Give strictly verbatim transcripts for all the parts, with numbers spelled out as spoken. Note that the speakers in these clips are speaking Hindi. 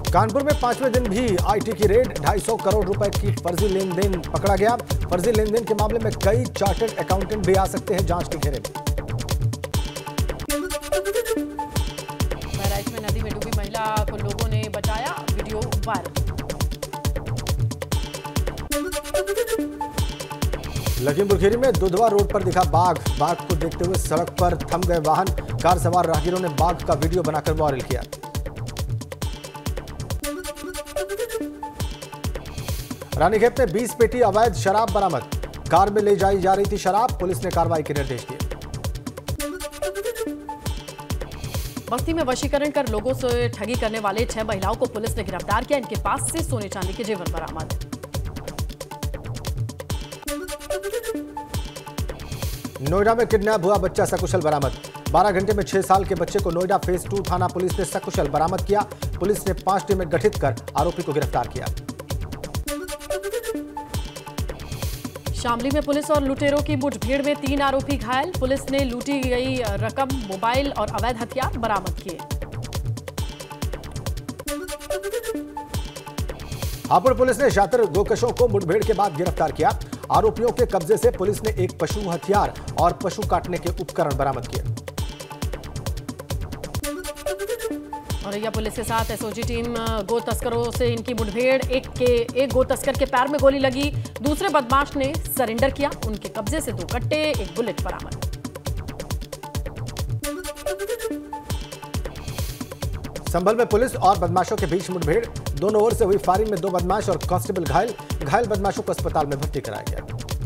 कानपुर में पांचवें दिन भी आईटी की रेड, ढाई सौ करोड़ रुपए की फर्जी लेन देन पकड़ा गया। फर्जी लेन देन के मामले में कई चार्टर्ड अकाउंटेंट भी आ सकते हैं जांच के घेरे में। बहराइच में नदी में डूबी महिला को लोगों ने बचाया, वीडियो वायरल। लखीमपुर खीरी में दुधवा रोड पर दिखा बाघ बाघ को देखते हुए सड़क पर थम गए वाहन। कार सवार राहगीरों ने बाघ का वीडियो बनाकर वायरल किया। रानीखेत में बीस पेटी अवैध शराब बरामद, कार में ले जाई जा रही थी शराब, पुलिस ने कार्रवाई के निर्देश दिए। बस्ती में वशीकरण कर लोगों से ठगी करने वाले छह महिलाओं को पुलिस ने गिरफ्तार किया। इनके पास से सोने चांदी के जेवर बरामद। नोएडा में किडनैप हुआ बच्चा सकुशल बरामद, बारह घंटे में छह साल के बच्चे को नोएडा फेज टू थाना पुलिस ने सकुशल बरामद किया। पुलिस ने पांच टीमें गठित कर आरोपी को गिरफ्तार किया। शामली में पुलिस और लुटेरों की मुठभेड़ में तीन आरोपी घायल, पुलिस ने लूटी गई रकम, मोबाइल और अवैध हथियार बरामद किए। हापुड़ पुलिस ने शातिर गोकशों को मुठभेड़ के बाद गिरफ्तार किया। आरोपियों के कब्जे से पुलिस ने एक पशु हथियार और पशु काटने के उपकरण बरामद किए। औरैया पुलिस के साथ एसओजी टीम गो तस्करों से इनकी मुठभेड़, एक के एक गो तस्कर के पैर में गोली लगी, दूसरे बदमाश ने सरेंडर किया। उनके कब्जे से दो कट्टे, एक बुलेट बरामद। संभल में पुलिस और बदमाशों के बीच मुठभेड़, दोनों ओर से हुई फायरिंग में दो बदमाश और कांस्टेबल घायल घायल बदमाशों को अस्पताल में भर्ती कराया गया।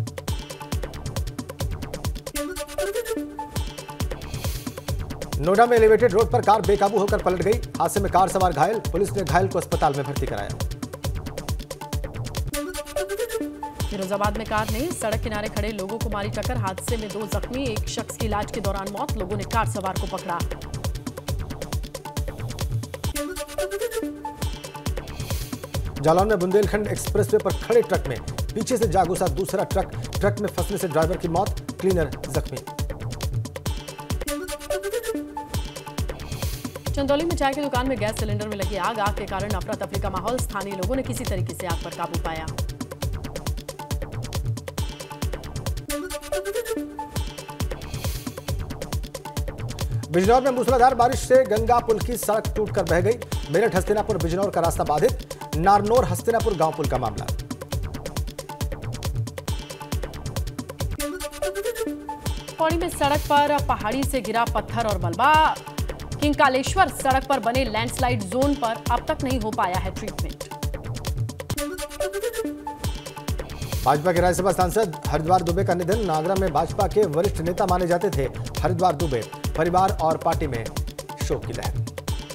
नोएडा में एलिवेटेड रोड पर कार बेकाबू होकर पलट गई, हादसे में कार सवार घायल, पुलिस ने घायल को अस्पताल में भर्ती कराया। फिरोजाबाद में कार ने सड़क किनारे खड़े लोगों को मारी टक्कर, हादसे में दो जख्मी, एक शख्स की इलाज के दौरान मौत, लोगों ने कार सवार को पकड़ा। जालौन में बुंदेलखंड एक्सप्रेसवे पर खड़े ट्रक में पीछे से जा घुसा दूसरा ट्रक, ट्रक में फंसने से ड्राइवर की मौत, क्लीनर जख्मी। चंदौली में चाय की दुकान में गैस सिलेंडर में लगी आग, आग के कारण अफरा तफरी का माहौल, स्थानीय लोगों ने किसी तरीके से आग पर काबू पाया। बिजनौर में मूसलाधार बारिश से गंगा पुल की सड़क टूटकर बह गई, मेरठ हस्तिनापुर बिजनौर का रास्ता बाधित, नारनौर हस्तिनापुर गांव पुल का मामला। पौड़ी में सड़क पर पहाड़ी से गिरा पत्थर और मलबा, किंकालेश्वर सड़क पर बने लैंडस्लाइड जोन पर अब तक नहीं हो पाया है ट्रीटमेंट। भाजपा के राज्यसभा सांसद हरिद्वार दुबे का निधन, नागरा में भाजपा के वरिष्ठ नेता माने जाते थे हरिद्वार दुबे, परिवार और पार्टी में शोक की लहर।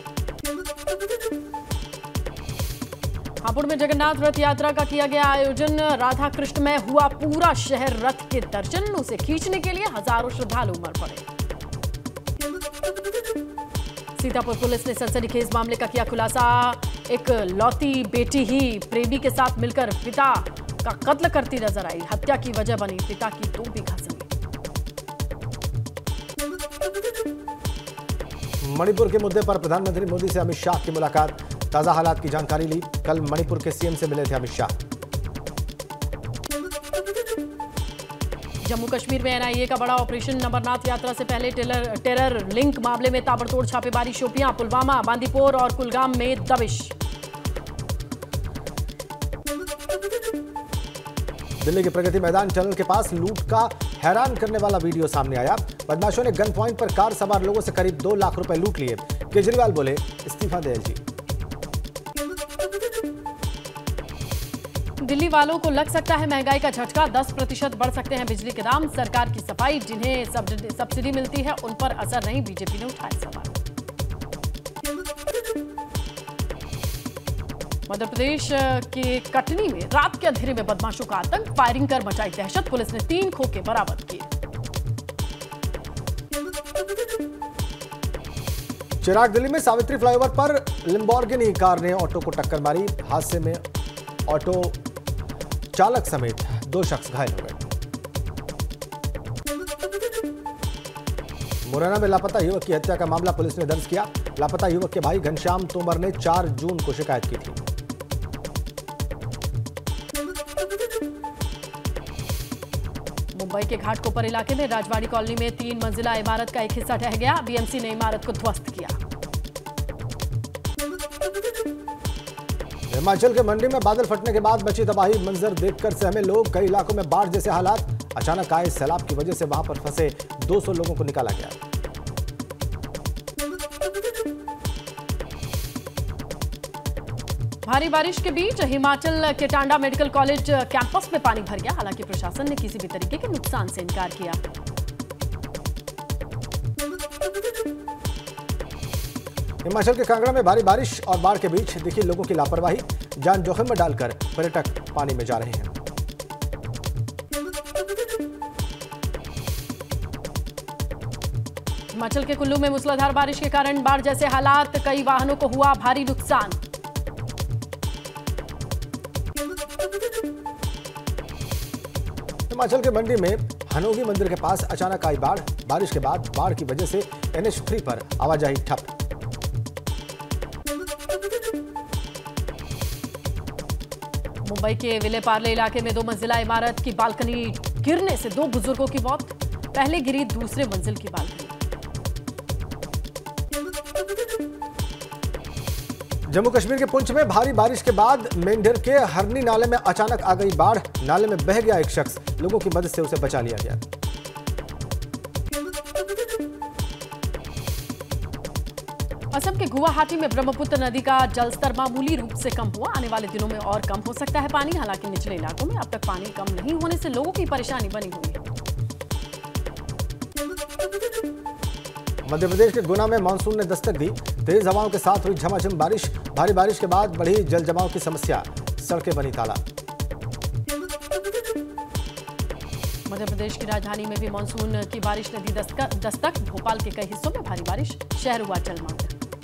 हापुड़ में जगन्नाथ रथ यात्रा का किया गया आयोजन, राधा कृष्ण में हुआ पूरा शहर रथ के दर्शन, उसे खींचने के लिए हजारों श्रद्धालु उमड़ पड़े। सीतापुर पुलिस ने सनसनीखेज मामले का किया खुलासा, एक लौती बेटी ही प्रेमी के साथ मिलकर पिता का कत्ल करती नजर आई, हत्या की वजह बनी पिता की दो बीघा जमीन। मणिपुर के मुद्दे पर प्रधानमंत्री मोदी से अमित शाह की मुलाकात, ताजा हालात की जानकारी ली, कल मणिपुर के सीएम से मिले थे अमित शाह। जम्मू कश्मीर में एनआईए का बड़ा ऑपरेशन, अमरनाथ यात्रा से पहले टेरर टेरर लिंक मामले में ताबड़तोड़ छापेमारी, शोपियां, पुलवामा, बांदीपोर और कुलगाम में दबिश। दिल्ली के प्रगति मैदान टनल के पास लूट का हैरान करने वाला वीडियो सामने आया, बदमाशों ने गन पॉइंट पर कार सवार लोगों से करीब दो लाख रुपए लूट लिए। केजरीवाल बोले इस्तीफा दे एलजी। दिल्ली वालों को लग सकता है महंगाई का झटका, दस प्रतिशत बढ़ सकते हैं बिजली के दाम, सरकार की सफाई, जिन्हें सब्सिडी मिलती है उन पर असर नहीं, बीजेपी ने उठाए सवाल। मध्य प्रदेश के कटनी में रात के अंधेरे में बदमाशों का आतंक, फायरिंग कर मचाई दहशत, पुलिस ने तीन खोखे बरामद किए। चिराग दिल्ली में सावित्री फ्लाईओवर पर लैम्बोर्गिनी कार ने ऑटो को टक्कर मारी, हादसे में ऑटो चालक समेत दो शख्स घायल हो गए। मुरैना में लापता युवक की हत्या का मामला पुलिस ने दर्ज किया। लापता युवक के भाई घनश्याम तोमर ने चार जून को शिकायत की थी। मुंबई के घाटकोपर इलाके में राजवाड़ी कॉलोनी में तीन मंजिला इमारत का एक हिस्सा ढह गया। बीएमसी ने इमारत को ध्वस्त किया। हिमाचल के मंडी में बादल फटने के बाद मची तबाही मंजर देखकर सहमे लोग। कई इलाकों में बाढ़ जैसे हालात। अचानक आए सैलाब की वजह से वहां पर फंसे दो सौ लोगों को निकाला गया। भारी बारिश के बीच हिमाचल के टांडा मेडिकल कॉलेज कैंपस में पानी भर गया। हालांकि प्रशासन ने किसी भी तरीके के नुकसान से इनकार किया। हिमाचल के कांगड़ा में भारी बारिश और बाढ़ के बीच दिखी लोगों की लापरवाही। जान जोखिम में डालकर पर्यटक पानी में जा रहे हैं। हिमाचल के कुल्लू में मूसलाधार बारिश के कारण बाढ़ जैसे हालात। कई वाहनों को हुआ भारी नुकसान। हिमाचल के मंडी में हनोगी मंदिर के पास अचानक आई बाढ़। बारिश के बाद बाढ़ की वजह से एन एच थ्री पर आवाजाही ठप। मुंबई के विलेपार्ले इलाके में दो मंजिला इमारत की बालकनी गिरने से दो बुजुर्गों की मौत। पहले गिरी दूसरे मंजिल की बालकनी। जम्मू कश्मीर के पुंछ में भारी बारिश के बाद मेंढर के हरनी नाले में अचानक आ गई बाढ़। नाले में बह गया एक शख्स। लोगों की मदद से उसे बचा लिया गया। असम के गुवाहाटी में ब्रह्मपुत्र नदी का जलस्तर मामूली रूप से कम हुआ। आने वाले दिनों में और कम हो सकता है पानी। हालांकि निचले इलाकों में अब तक पानी कम नहीं होने से लोगों की परेशानी बनी हुई है। मध्य प्रदेश के गुना में मानसून ने दस्तक दी। तेज हवाओं के साथ हुई झमाझम बारिश। भारी बारिश के बाद बढ़ी जल जमाव की समस्या। सड़कें बनी तालाब। मध्य प्रदेश की राजधानी में भी मानसून की बारिश ने दी दस्तक। भोपाल के कई हिस्सों में भारी बारिश। शहर हुआ जलमग्न।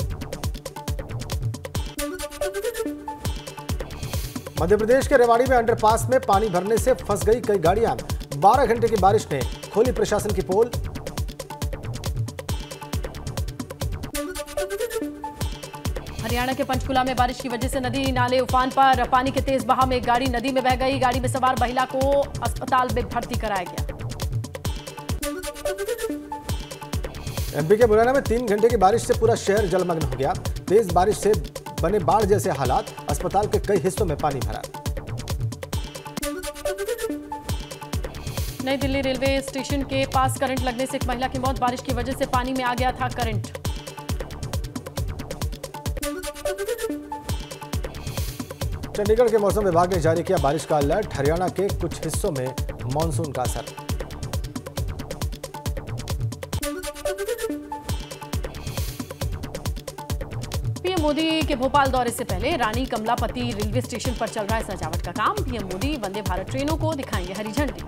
मध्य प्रदेश के रेवाड़ी में अंडरपास में पानी भरने से फंस गई कई गाड़ियां। बारह घंटे की बारिश ने खोली प्रशासन की पोल। हरियाणा के पंचकुला में बारिश की वजह से नदी नाले उफान पर। पानी के तेज बहाव में एक गाड़ी नदी में बह गई। गाड़ी में सवार महिला को अस्पताल में भर्ती कराया गया। एमपी के मुरैना में तीन घंटे की बारिश से पूरा शहर जलमग्न हो गया। तेज बारिश से बने बाढ़ जैसे हालात। अस्पताल के कई हिस्सों में पानी भरा। नई दिल्ली रेलवे स्टेशन के पास करंट लगने से एक महिला की मौत। बारिश की वजह से पानी में आ गया था करंट। चंडीगढ़ के मौसम विभाग ने जारी किया बारिश का अलर्ट। हरियाणा के कुछ हिस्सों में मानसून का असर। पीएम मोदी के भोपाल दौरे से पहले रानी कमलापति रेलवे स्टेशन पर चल रहा है सजावट का काम। पीएम मोदी वंदे भारत ट्रेनों को दिखाएंगे हरी झंडी।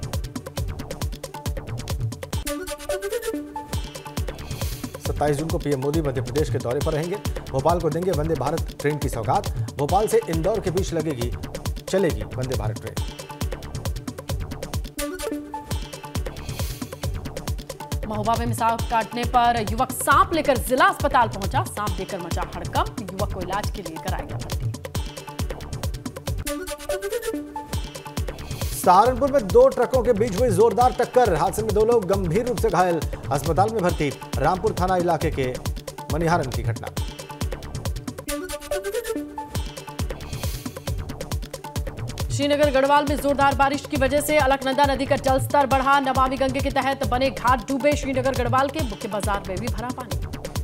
सत्ताईस जून को पीएम मोदी मध्य प्रदेश के दौरे पर रहेंगे। भोपाल को देंगे वंदे भारत ट्रेन की सौगात। भोपाल से इंदौर के बीच लगेगी चलेगी वंदे भारत ट्रेन। महोबा में सांप काटने पर युवक सांप लेकर जिला अस्पताल पहुंचा। सांप देकर मचा हड़कंप। युवक को इलाज के लिए कराया गया भर्ती। सहारनपुर में दो ट्रकों के बीच हुई जोरदार टक्कर। हादसे में दो लोग गंभीर रूप से घायल। अस्पताल में भर्ती। रामपुर थाना इलाके के मनिहारन की घटना। श्रीनगर गढ़वाल में जोरदार बारिश की वजह से अलकनंदा नदी का जलस्तर बढ़ा। नमामि गंगे के तहत बने घाट डूबे। श्रीनगर गढ़वाल के मुख्य बाजार में भी भरा पानी।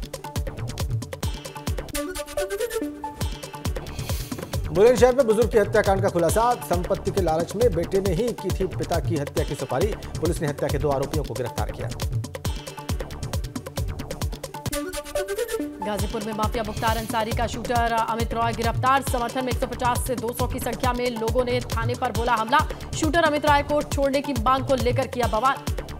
बुलंदशहर में बुजुर्ग की हत्याकांड का खुलासा। संपत्ति के लालच में बेटे ने ही की थी पिता की हत्या की सुपारी। पुलिस ने हत्या के दो आरोपियों को गिरफ्तार किया। गाजीपुर में माफिया मुख्तार अंसारी का शूटर अमित रॉय गिरफ्तार। समर्थन में एक सौ पचास से दो सौ की संख्या में लोगों ने थाने पर बोला हमला। शूटर अमित राय को छोड़ने की मांग को लेकर किया बवाल।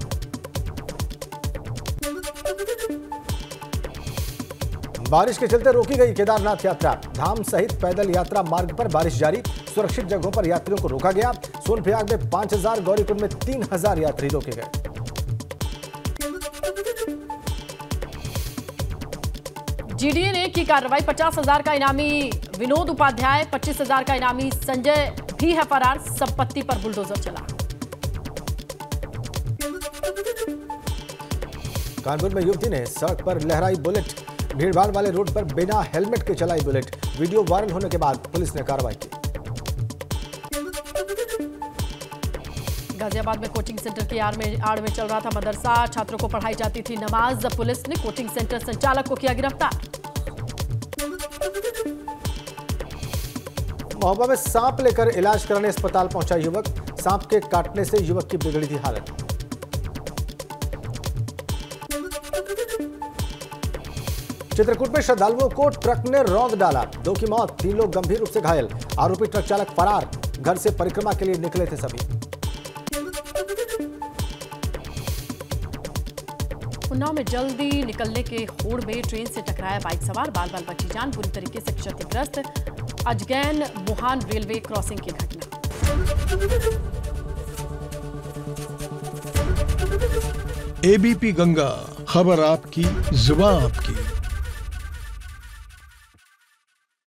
बारिश के चलते रोकी गई केदारनाथ यात्रा। धाम सहित पैदल यात्रा मार्ग पर बारिश जारी। सुरक्षित जगहों पर यात्रियों को रोका गया। सोनप्रयाग में पांच हजार, गौरीकुंड में तीन हजार यात्री रोके गए। जीडीए ने की कार्रवाई। पचास हजार का इनामी विनोद उपाध्याय, पच्चीस हजार का इनामी संजय भी है फरार। संपत्ति पर बुलडोजर चला। कानपुर में युवती ने सड़क पर लहराई बुलेट। भीड़भाड़ वाले रोड पर बिना हेलमेट के चलाई बुलेट। वीडियो वायरल होने के बाद पुलिस ने कार्रवाई की। गाजियाबाद में कोचिंग सेंटर की आड़ में आड़ में चल रहा था मदरसा। छात्रों को पढ़ाई जाती थी नमाज। पुलिस ने कोचिंग सेंटर संचालक को किया गिरफ्तार। महोबा में सांप लेकर इलाज कराने अस्पताल पहुंचा युवक। सांप के काटने से युवक की बिगड़ी थी हालत। चित्रकूट में श्रद्धालुओं को ट्रक ने रौंद डाला। दो की मौत, तीन लोग गंभीर रूप से घायल। आरोपी ट्रक चालक फरार। घर से परिक्रमा के लिए निकले थे सभी। उन्नाव में जल्दी निकलने के होड़ में ट्रेन से टकराया बाइक सवार। बाल बाल बची जान, पूरी तरीके से क्षतिग्रस्त। अजगैन बुहान रेलवे क्रॉसिंग की घटना। एबीपी गंगा, खबर आपकी, जुबान आपकी।